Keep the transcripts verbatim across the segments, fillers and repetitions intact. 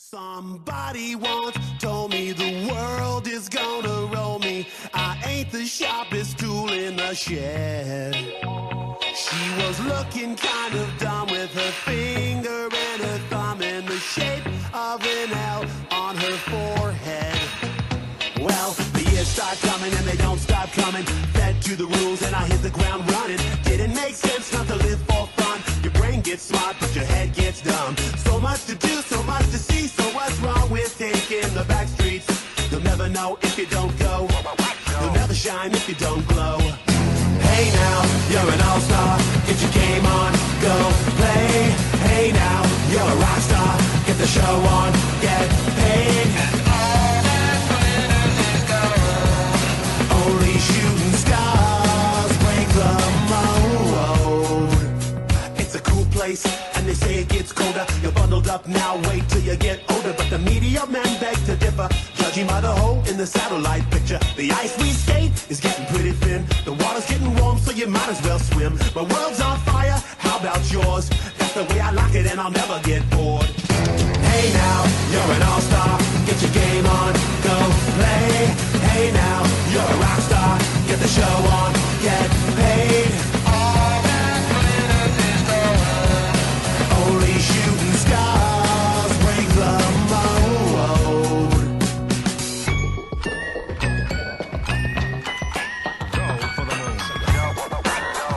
Somebody once told me the world is gonna roll me. I ain't the sharpest tool in the shed. She was looking kind of dumb with her finger and her thumb in the shape of an L on her forehead. Well, the years start coming and they don't stop coming. Fed to the rules and I hit the ground running. Didn't make sense not to live for fun. Your brain gets smart but your head gets dumb. So much to do, so much to see. So what's wrong with taking the back streets? You'll never know if you don't go. You'll never shine if you don't glow. Hey now, you're an all-star. Get your game on, go play. Hey now, you're a rock star. Get the show on, get paid. And all that glitters is gold. Only shooting stars break the mold. It's a cool place, and they say it gets colder. You're bundled up now, wait till you get older. But the media men beg to differ, judging by the hole in the satellite picture. The ice we skate is getting pretty thin. The water's getting warm, so you might as well swim. My world's on fire, how about yours? That's the way I like it, and I'll never get bored. Hey now, you're an all-star. Get your game on, go play. Hey now, you're a rock star. Get the show on, get paid. All that glitters is gold. Only shooting stars break the mold. Go for the moon. Go for the moon.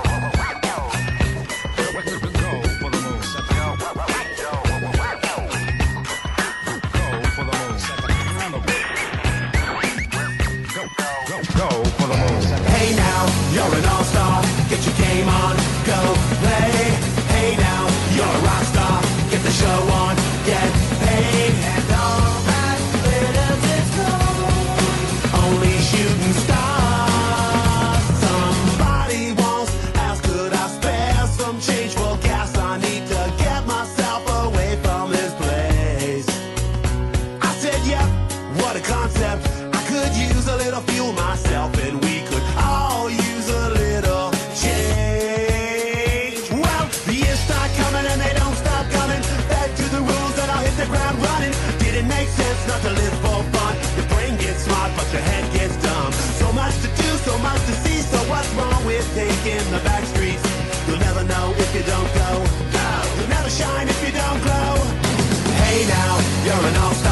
Go for the moon. Hey now, you're an all-star. Get your game on, go play. Hey now, you're a rock star. Get the show on, get paid. And all that glitters is gold. Only shooting stars. Somebody once asked, could I spare some change for gas? I need to get myself away from this place. I said, yep, what a concept. I could use a little fuel myself, and we could all use a little change. Well, the years start coming and they don't stop coming. Back to the rules and I'll hit the ground running. Didn't make sense not to live for fun. Your brain gets smart but your head gets dumb. So much to do, so much to see. So what's wrong with taking the back streets? You'll never know if you don't go. You'll never shine if you don't glow. Hey now, you're an all-star.